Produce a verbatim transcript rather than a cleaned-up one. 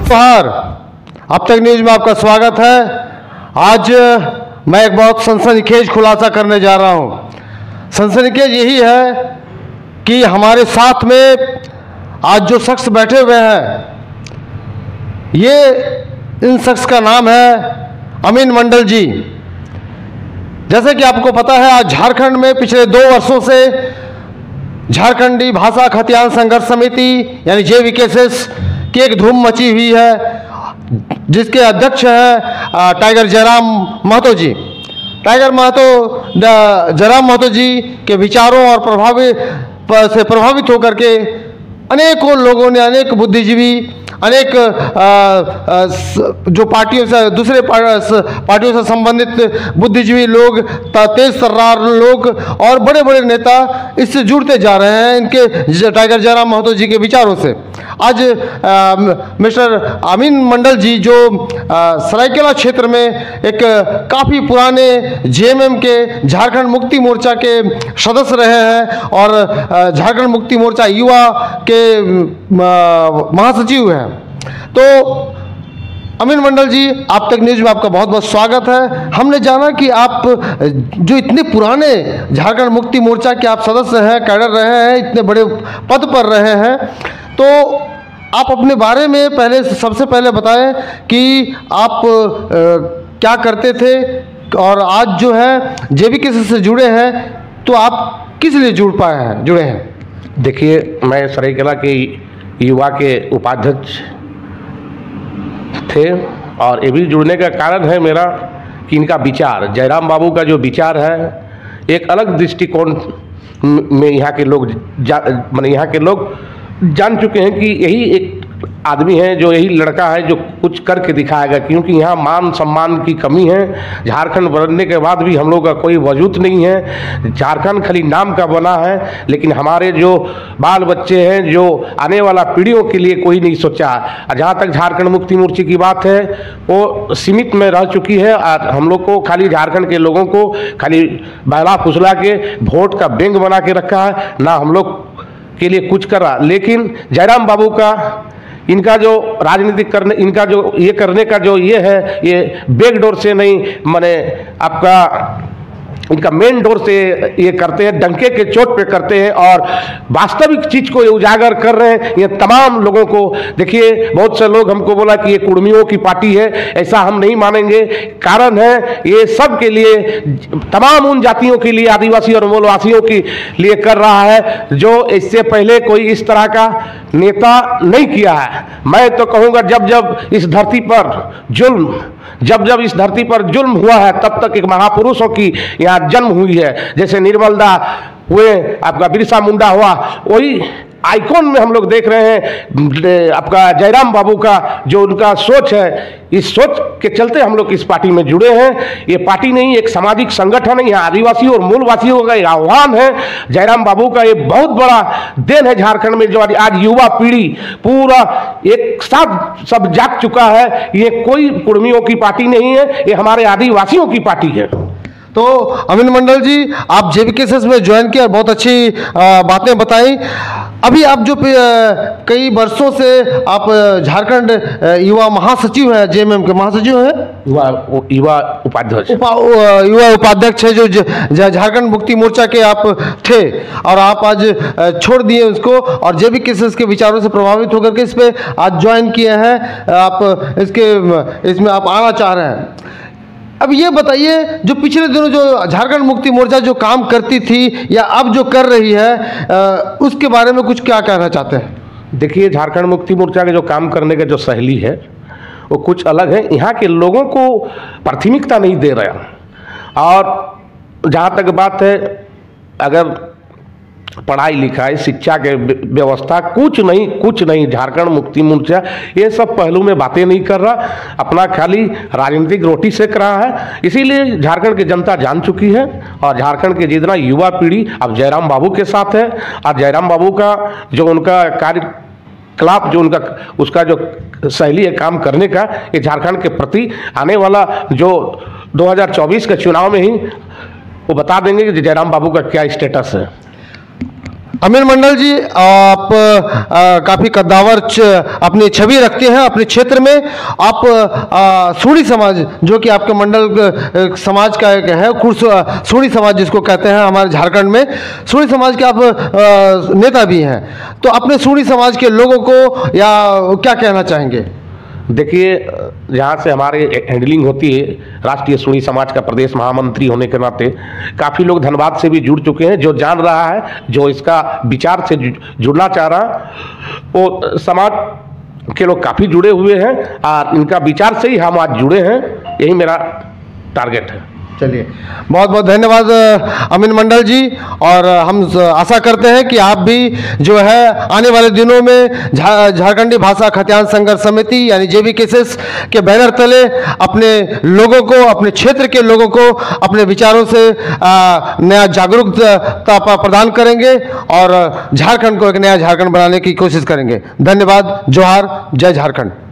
नमस्कार, अब तक न्यूज में आपका स्वागत है। आज मैं एक बहुत सनसनीखेज खुलासा करने जा रहा हूं। सनसनीखेज यही है कि हमारे साथ में आज जो शख्स बैठे हुए हैं, ये इन शख्स का नाम है अमीन मंडल जी। जैसे कि आपको पता है, आज झारखंड में पिछले दो वर्षों से झारखंडी भाषा खतियान संघर्ष समिति यानी J V K S S की एक धूम मची हुई है, जिसके अध्यक्ष हैं टाइगर जयराम महतो जी। टाइगर महतो जयराम महतो जी के विचारों और प्रभावित से प्रभावित होकर के अनेकों लोगों ने, अनेक बुद्धिजीवी, अनेक जो पार्टियों से, दूसरे पार्टियों से संबंधित बुद्धिजीवी लोग, तेज तर्रार लोग और बड़े बड़े नेता इससे जुड़ते जा रहे हैं इनके टाइगर जयराम महतो जी के विचारों से। आज आ, मिस्टर अमीन मंडल जी जो सरायकेला क्षेत्र में एक काफ़ी पुराने जे एम एम के झारखंड मुक्ति मोर्चा के सदस्य रहे हैं और झारखंड मुक्ति मोर्चा युवा के महासचिव हैं। तो अमीन मंडल जी, आप तक न्यूज में आपका बहुत बहुत स्वागत है। हमने जाना कि आप जो इतने पुराने झारखंड मुक्ति मोर्चा के आप सदस्य हैं, कैडर रहे हैं, इतने बड़े पद पर रहे हैं, तो आप अपने बारे में पहले सबसे पहले बताएं कि आप आ, क्या करते थे और आज जो है J V K S S से जुड़े हैं, तो आप किस लिए जुड़ पाए हैं, जुड़े हैं? देखिए, मैं सरायकेला के युवा के उपाध्यक्ष थे और ये भी जुड़ने का कारण है मेरा कि इनका विचार, जयराम बाबू का जो विचार है, एक अलग दृष्टिकोण में यहाँ के लोग माने यहाँ के लोग जान चुके हैं कि यही एक आदमी है, जो यही लड़का है जो कुछ करके दिखाएगा। क्योंकि यहाँ मान सम्मान की कमी है। झारखंड बनने के बाद भी हम लोग का कोई वजूद नहीं है। झारखंड खाली नाम का बना है, लेकिन हमारे जो बाल बच्चे हैं, जो आने वाला पीढ़ियों के लिए कोई नहीं सोचा। जहाँ तक झारखंड मुक्ति मोर्चे की बात है, वो सीमित में रह चुकी है और हम लोग को खाली झारखंड के लोगों को खाली बहला फुसला के वोट का बैंक बना के रखा है, ना हम लोग के लिए कुछ कर रहा। लेकिन जयराम बाबू का, इनका जो राजनीतिक करने, इनका जो ये करने का जो ये है, ये बैकडोर से नहीं, माने आपका इनका मेन डोर से ये करते हैं, डंके के चोट पे करते हैं और वास्तविक चीज को ये उजागर कर रहे हैं। ये तमाम लोगों को देखिए, बहुत से लोग हमको बोला कि ये कुर्मियों की पार्टी है, ऐसा हम नहीं मानेंगे। कारण है ये सब के लिए, तमाम उन जातियों के लिए, आदिवासी और मूलवासियों के लिए कर रहा है, जो इससे पहले कोई इस तरह का नेता नहीं किया है। मैं तो कहूँगा, जब जब इस धरती पर जुल्म जब जब इस धरती पर जुल्म हुआ है, तब तक एक महापुरुषों की यहाँ जन्म हुई है। जैसे निर्मल दा हुए, आपका बिरसा मुंडा हुआ, वही आइकॉन में हम लोग देख रहे हैं आपका जयराम बाबू का जो उनका सोच है। इस सोच के चलते हम लोग इस पार्टी में जुड़े हैं। ये पार्टी नहीं, एक सामाजिक संगठन है। यहाँ आदिवासी और मूलवासियों का एक आह्वान है। जयराम बाबू का ये बहुत बड़ा देन है झारखंड में, जो आज युवा पीढ़ी पूरा एक साथ सब जाग चुका है। ये कोई कुर्मियों की पार्टी नहीं है, ये हमारे आदिवासियों की पार्टी है। तो अमीन मंडल जी, आप J V K S S में ज्वाइन किया, बहुत अच्छी बातें बताई। अभी आप जो कई वर्षों से आप झारखंड युवा महासचिव हैं, जे एम एम के महासचिव हैं, युवा युवा उपाध्यक्ष उपा, युवा उपाध्यक्ष है, जो झारखंड मुक्ति मोर्चा के आप थे और आप आज छोड़ दिए उसको और J V K S S के विचारों से प्रभावित होकर के इस पे आज ज्वाइन किए हैं। आप इसके इसमें आप आना चाह रहे हैं। अब ये बताइए, जो पिछले दिनों जो झारखंड मुक्ति मोर्चा जो काम करती थी या अब जो कर रही है, उसके बारे में कुछ क्या कहना चाहते हैं? देखिए, झारखंड मुक्ति मोर्चा के जो काम करने का जो शैली है, वो कुछ अलग है। यहाँ के लोगों को प्राथमिकता नहीं दे रहा। और जहाँ तक बात है, अगर पढ़ाई लिखाई, शिक्षा के व्यवस्था, कुछ नहीं कुछ नहीं झारखंड मुक्ति मोर्चा ये सब पहलू में बातें नहीं कर रहा, अपना खाली राजनीतिक रोटी सेक रहा है। इसीलिए झारखंड की जनता जान चुकी है और झारखंड के जितना युवा पीढ़ी अब जयराम बाबू के साथ है। और जयराम बाबू का जो उनका कार्य कलाप, जो उनका उसका जो शैली है काम करने का, ये झारखंड के प्रति आने वाला जो दो हज़ार चौबीस के चुनाव में ही वो बता देंगे कि जयराम बाबू का क्या स्टेटस है। अमीन मंडल जी, आप काफ़ी कद्दावर च, अपनी छवि रखते हैं अपने क्षेत्र में। आप आ, सूड़ी समाज, जो कि आपके मंडल आ, समाज का एक है, कुर्स सूड़ी समाज जिसको कहते हैं हमारे झारखंड में, सूड़ी समाज के आप आ, नेता भी हैं। तो अपने सूड़ी समाज के लोगों को या क्या कहना चाहेंगे? देखिए, जहाँ से हमारे हैंडलिंग होती है, राष्ट्रीय सूड़ी समाज का प्रदेश महामंत्री होने के नाते काफ़ी लोग धनबाद से भी जुड़ चुके हैं। जो जान रहा है, जो इसका विचार से जुड़ना चाह रहा, वो समाज के लोग काफ़ी जुड़े हुए हैं और इनका विचार से ही हम आज जुड़े हैं। यही मेरा टारगेट है। चलिए, बहुत बहुत धन्यवाद अमीन मंडल जी। और हम आशा करते हैं कि आप भी जो है आने वाले दिनों में झारखंडी भाषा खतियान संघर्ष समिति यानी J B K S S के बैनर तले अपने लोगों को, अपने क्षेत्र के लोगों को अपने विचारों से आ, नया जागरूकता प्रदान करेंगे और झारखंड को एक नया झारखंड बनाने की कोशिश करेंगे। धन्यवाद। जोहार। जय झारखंड।